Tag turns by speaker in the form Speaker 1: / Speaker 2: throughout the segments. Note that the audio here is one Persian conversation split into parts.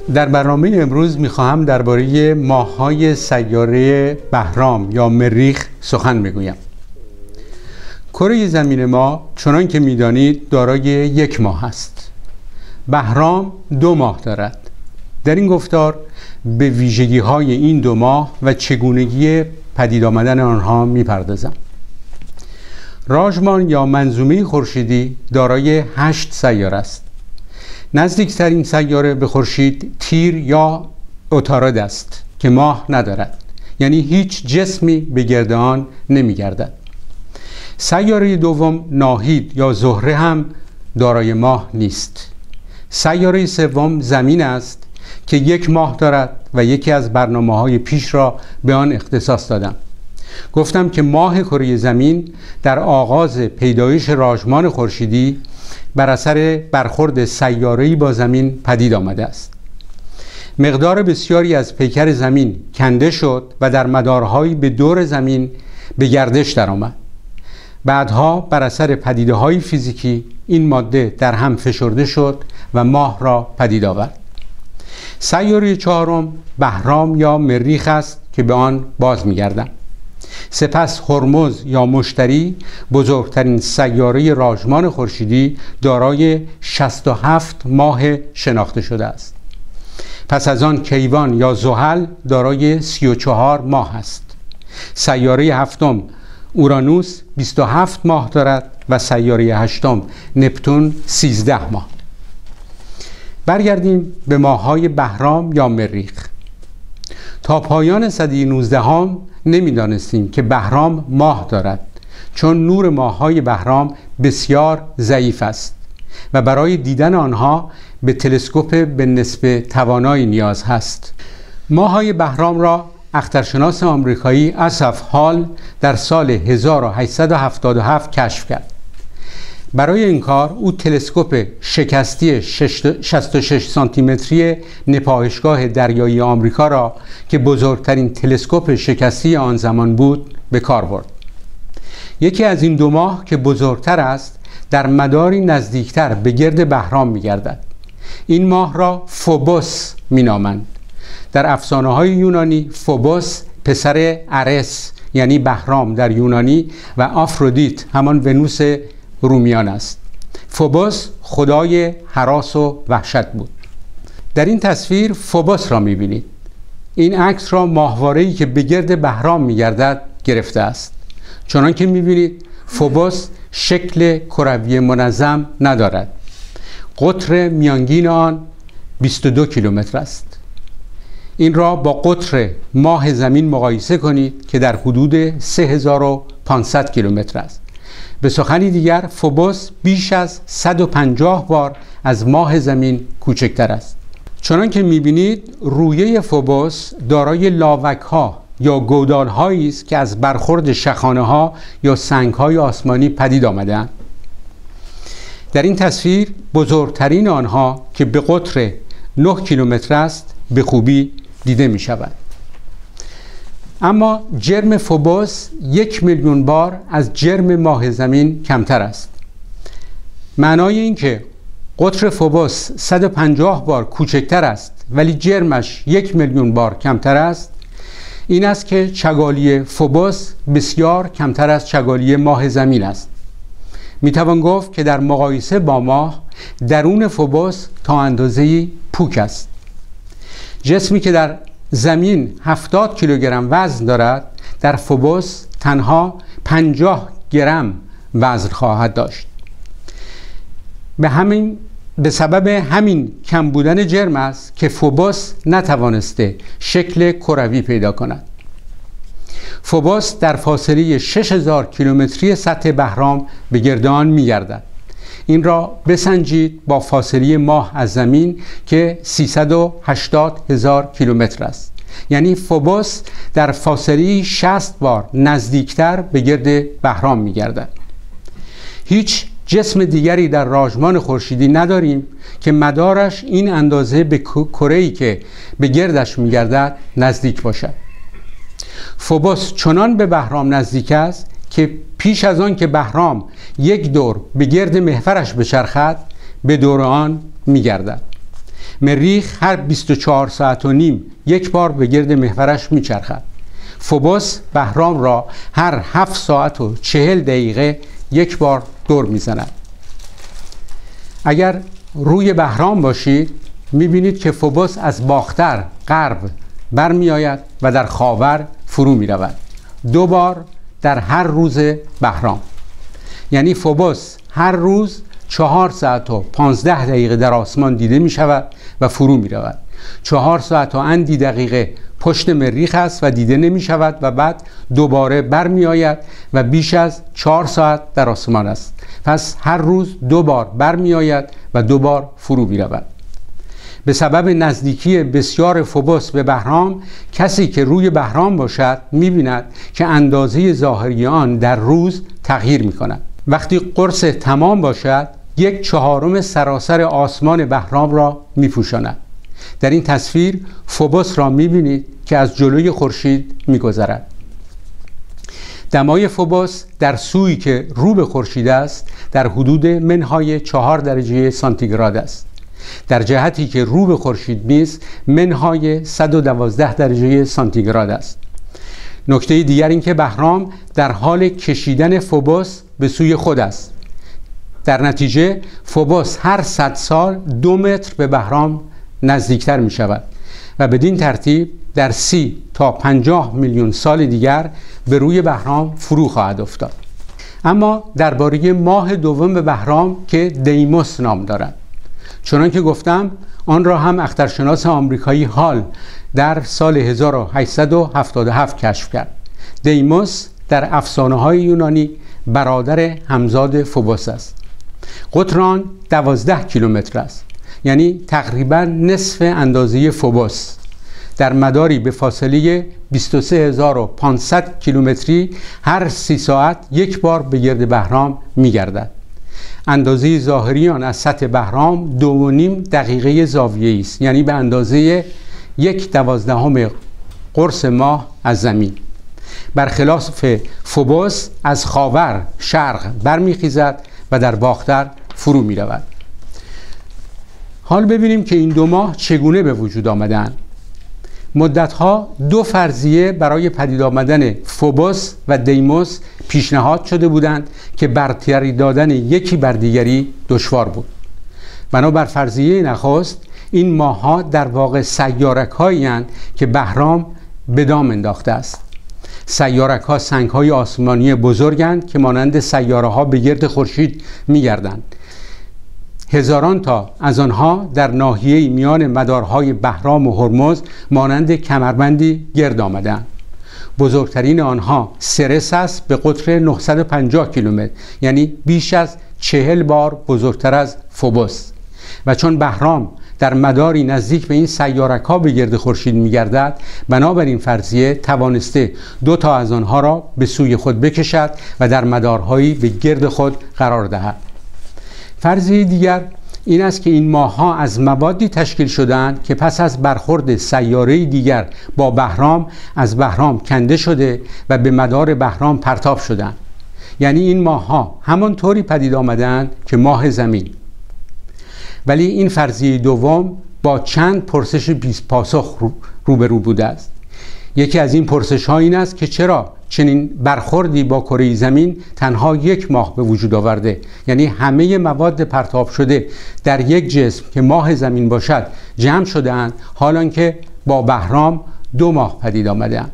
Speaker 1: در برنامه امروز میخواهم درباره ماه‌های سیاره بهرام یا مریخ سخن بگویم. کره زمین ما چنان که میدانید دارای یک ماه است. بهرام 2 ماه دارد. در این گفتار به ویژگی‌های این 2 ماه و چگونگی پدید آمدن آنها میپردازم. راژمان یا منظومه خورشیدی دارای 8 سیاره است. نزدیکترین سیاره به خورشید تیر یا عطارد است که ماه ندارد، یعنی هیچ جسمی به گرد آن نمی‌گردد. سیاره دوم ناهید یا زهره هم دارای ماه نیست. سیاره سوم زمین است که 1 ماه دارد و یکی از برنامه‌های پیش را به آن اختصاص دادم. گفتم که ماه کره زمین در آغاز پیدایش راژمان خورشیدی بر اثر برخورد سیاره‌ای با زمین پدید آمده است. مقدار بسیاری از پیکر زمین کنده شد و در مدارهایی به دور زمین به گردش درآمد. بعدها بر اثر پدیده‌های فیزیکی این ماده در هم فشرده شد و ماه را پدید آورد. سیاره چهارم بهرام یا مریخ است که به آن باز می‌گردم. سپس هرمز یا مشتری بزرگترین سیاره راژمان خورشیدی دارای 67 ماه شناخته شده است. پس از آن کیوان یا زحل دارای 34 ماه است. سیاره هفتم اورانوس 27 ماه دارد و سیاره هشتم نپتون 13 ماه. برگردیم به ماه‌های بهرام یا مریخ. تا پایان سده 19 نمی‌دانستیم که بهرام ماه دارد، چون نور ماه‌های بهرام بسیار ضعیف است و برای دیدن آنها به تلسکوپ به نسبه توانایی نیاز هست. ماه‌های بهرام را اخترشناس آمریکایی اسف هال در سال 1877 کشف کرد. برای این کار او تلسکوپ شکستی 66 سانتیمتری نپاهشگاه دریایی آمریکا را که بزرگترین تلسکوپ شکستی آن زمان بود به کار برد. یکی از این 2 ماه که بزرگتر است در مداری نزدیکتر به گرد بهرام می‌گردد. این ماه را فوبوس می‌نامند. در افسانه‌های یونانی فوبوس پسر ارس یعنی بهرام در یونانی و آفرودیت همان ونوس رومیان است. فوبوس خدای هراس و وحشت بود. در این تصویر فوبوس را می‌بینید. این عکس را ماهواره‌ای که به گرد بهرام می‌گردد گرفته است. چنان که می‌بینید فوبوس شکل کروی منظم ندارد. قطر میانگین آن 22 کیلومتر است. این را با قطر ماه زمین مقایسه کنید که در حدود 3500 کیلومتر است. به سخنی دیگر فوبوس بیش از 150 بار از ماه زمین کوچکتر است. چنان که می‌بینید رویه فوبوس دارای لاوک‌ها یا گودال‌هایی است که از برخورد شخانه‌ها یا سنگ‌های آسمانی پدید آمده‌اند. در این تصویر بزرگترین آنها که به قطر 9 کیلومتر است به خوبی دیده می‌شود. اما جرم فوبوس 1 میلیون بار از جرم ماه زمین کمتر است. معنای این که قطر فوبوس 150 بار کوچکتر است ولی جرمش 1 میلیون بار کمتر است این است که چگالی فوبوس بسیار کمتر از چگالی ماه زمین است. میتوان گفت که در مقایسه با ماه درون فوبوس تا اندازه‌ای پوک است. جسمی که در زمین 70 کیلوگرم وزن دارد در فوبوس تنها 50 گرم وزن خواهد داشت. به سبب همین کم بودن جرم است که فوبوس نتوانسته شکل کروی پیدا کند. فوبوس در فاصله 6000 کیلومتری سطح بهرام به گرد آن می‌گردد. این را بسنجید با فاصله ماه از زمین که 380,000 کیلومتر است. یعنی فوبوس در فاصله 60 بار نزدیکتر به گرد بهرام می‌گردد. هیچ جسم دیگری در راژمان خورشیدی نداریم که مدارش این اندازه به کره‌ای که به گردش می‌گردد نزدیک باشد. فوبوس چنان به بهرام نزدیک است که پیش از آن که بهرام 1 دور به گرد محورش بچرخد به دور آن می‌گردد. مریخ هر 24 ساعت و نیم یک بار به گرد محورش میچرخد. فوبوس بهرام را هر 7 ساعت و 40 دقیقه یک بار دور میزند. اگر روی بهرام باشید میبینید که فوبوس از باختر غرب برمی آید و در خاور فرو می رود. 2 بار در هر روز بهرام. یعنی فوبوس هر روز 4 ساعت و 15 دقیقه در آسمان دیده می شود و فرو می رود. 4 ساعت و اندی دقیقه پشت مریخ است و دیده نمی شود و بعد دوباره برمی آید و بیش از 4 ساعت در آسمان است. پس هر روز 2 بار برمی آید و 2 بار فرو می رود. به سبب نزدیکی بسیار فوبوس به بهرام، کسی که روی بهرام باشد می‌بیند که اندازه ظاهری آن در روز تغییر می‌کند. وقتی قرص تمام باشد 1/4 سراسر آسمان بهرام را می‌پوشاند. در این تصویر فوبوس را می‌بینید که از جلوی خورشید می‌گذرد. دمای فوبوس در سویی که رو به خورشید است در حدود منهای 4 درجه سانتیگراد است. در جهتی که رو به خورشید نیست منهای 112 درجه سانتیگراد است. نکته دیگر این که بهرام در حال کشیدن فوبوس به سوی خود است. در نتیجه فوبوس هر 100 سال 2 متر به بهرام نزدیکتر می شود و بدین ترتیب در 30 تا 50 میلیون سال دیگر به روی بهرام فرو خواهد افتاد. اما درباره ماه دوم بهرام که دیموس نام دارد، چنان که گفتم آن را هم اخترشناس آمریکایی هال در سال 1877 کشف کرد. دیموس در افسانه‌های یونانی برادر همزاد فوبوس است. قطر آن 12 کیلومتر است، یعنی تقریبا نصف اندازه فوبوس. در مداری به فاصله 23500 کیلومتری هر 30 ساعت یک بار به گرد بهرام می‌گردد. اندازه ظاهری آن از سطح بهرام 2.5 دقیقه زاویه‌ای است، یعنی به اندازه 1/12 قرص ماه از زمین. برخلاف فوبوس از خاور شرق برمیخیزد و در باختر فرو می رود. حال ببینیم که این 2 ماه چگونه به وجود آمدند. مدتها 2 فرضیه برای پدید آمدن فوبوس و دیموس پیشنهاد شده بودند که برتری دادن یکی بر دیگری دشوار بود. بنابر فرضیه نخست این ماه‌ها در واقع سیارک‌هایی اند که بهرام به دام انداخته است. سیارک‌ها سنگ‌های آسمانی بزرگند که مانند سیاره‌ها به گرد خورشید می‌گردند. هزاران تا از آنها در ناحیه میان مدارهای بهرام و هرمز مانند کمربندی گرد آمدند. بزرگترین آنها سرس است به قطر 950 کیلومتر، یعنی بیش از 40 بار بزرگتر از فوبوس. و چون بهرام در مداری نزدیک به این سیارک‌ها به گرد خورشید می‌گردد، بنابراین فرضیه توانسته 2 تا از آنها را به سوی خود بکشد و در مدارهایی به گرد خود قرار دهد. فرضیه دیگر این است که این ماه‌ها از موادی تشکیل شده‌اند که پس از برخورد سیاره‌ای دیگر با بهرام از بهرام کنده شده و به مدار بهرام پرتاب شدند. یعنی این ماه‌ها همانطوری پدید آمدند که ماه زمین. ولی این فرضیه دوم با چند پرسش بیست پاسخ روبرو بوده است. یکی از این پرسش‌ها این است که چرا چنین برخوردی با کره زمین تنها 1 ماه به وجود آورده، یعنی همه مواد پرتاب شده در یک جسم که ماه زمین باشد جمع شده‌اند، حالان که با بهرام 2 ماه پدید آمده‌اند.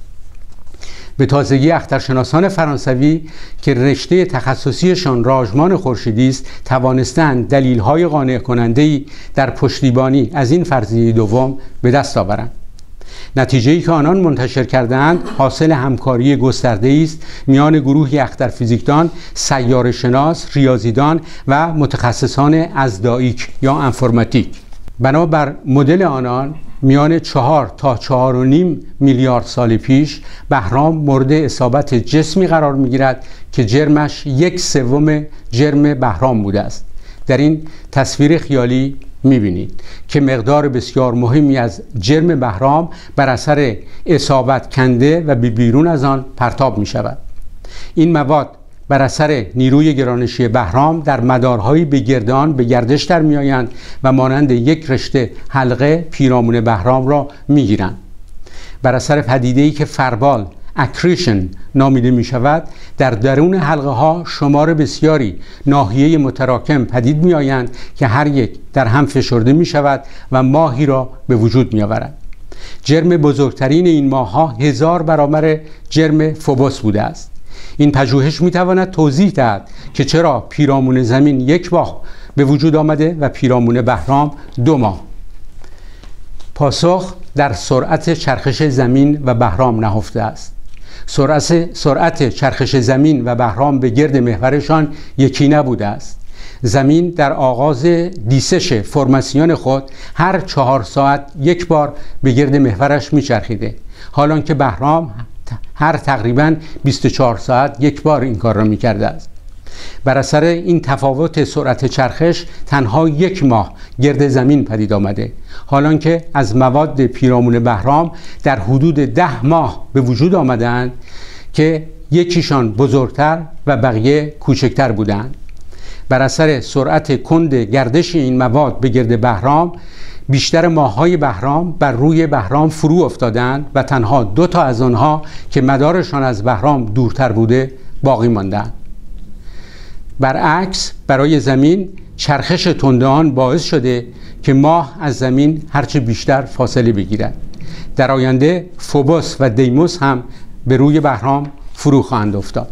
Speaker 1: به تازگی اخترشناسان فرانسوی که رشته تخصصیشان راژمان خورشیدی است توانستند دلیل‌های قانع کننده‌ای در پشتیبانی از این فرضیه دوم به دست آورند. نتیجه‌ای که آنان منتشر کردند حاصل همکاری گسترده‌ای است میان گروهی اخترفیزیکدان، سیاره‌شناس، ریاضیدان و متخصصان ازدائیک یا انفرماتیک. بنابر مدل آنان میان 4 تا 4.5 میلیارد سال پیش بهرام مورد اصابت جسمی قرار می‌گیرد که جرمش 1/3 جرم بهرام بوده است. در این تصویر خیالی می‌بینید که مقدار بسیار مهمی از جرم بهرام بر اثر اصابت کنده و به بیرون از آن پرتاب می‌شود. این مواد بر اثر نیروی گرانشی بهرام در مدارهایی به گردان به گردش در میآیند و مانند یک رشته حلقه پیرامون بهرام را میگیرند. بر اثر پدیده‌ای که فربال اکریشن نامیده می شود، در درون حلقه ها شمار بسیاری ناحیه متراکم پدید می آیند که هر یک در هم فشرده می شود و ماهی را به وجود می آورد. جرم بزرگترین این ماه ها 1000 برابر جرم فوبوس بوده است. این پژوهش می تواند توضیح دهد که چرا پیرامون زمین 1 ماه به وجود آمده و پیرامون بهرام 2 ماه. پاسخ در سرعت چرخش زمین و بهرام نهفته است. سرعت چرخش زمین و بهرام به گرد محورشان یکی نبوده است. زمین در آغاز دیسش فرماسیون خود هر 4 ساعت 1 بار به گرد محورش میچرخیده، حالان که بهرام هر تقریباً 24 ساعت 1 بار این کار را میکرده است. بر اثر این تفاوت سرعت چرخش تنها 1 ماه گرد زمین پدید آمده، حالان که از مواد پیرامون بهرام در حدود 10 ماه به وجود آمدند که یکیشان بزرگتر و بقیه کوچکتر بودند. بر اثر سرعت کند گردش این مواد به گرد بهرام، بیشتر ماه‌های بهرام بر روی بهرام فرو افتادند و تنها 2 تا از آنها که مدارشان از بهرام دورتر بوده باقی ماندند. برعکس برای زمین چرخش تند آن باعث شده که ماه از زمین هرچه بیشتر فاصله بگیرد. در آینده فوبوس و دیموس هم به روی بهرام فرو خواهند افتاد.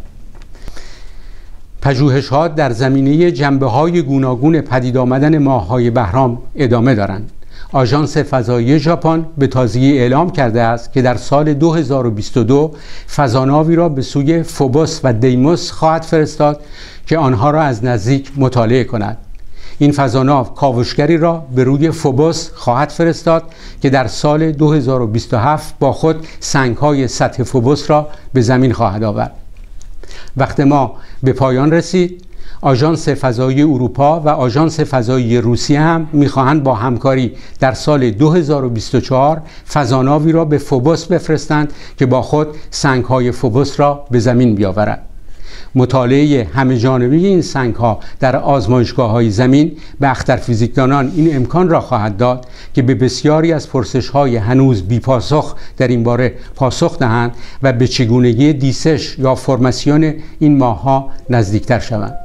Speaker 1: پژوهش‌ها در زمینه جنبه‌های گوناگون پدید آمدن ماه‌های بهرام ادامه دارند. آژانس فضایی ژاپن به تازگی اعلام کرده است که در سال 2022 فضاناوی را به سوی فوبوس و دیموس خواهد فرستاد که آنها را از نزدیک مطالعه کند. این فضاناو کاوشگری را به روی فوبوس خواهد فرستاد که در سال 2027 با خود سنگ‌های سطح فوبوس را به زمین خواهد آورد. وقت ما به پایان رسید. آژانس فضایی اروپا و آژانس فضایی روسیه هم می‌خواهند با همکاری در سال 2024 فضاناوی را به فوبوس بفرستند که با خود سنگ‌های فوبوس را به زمین بیاورد. مطالعه همه جانبه این سنگ‌ها در آزمایشگاه‌های زمین به اخترفیزیکدانان این امکان را خواهد داد که به بسیاری از پرسش‌های هنوز بی‌پاسخ در این باره پاسخ دهند و به چگونگی دیسش یا فرماسیون این ماه‌ها نزدیکتر شوند.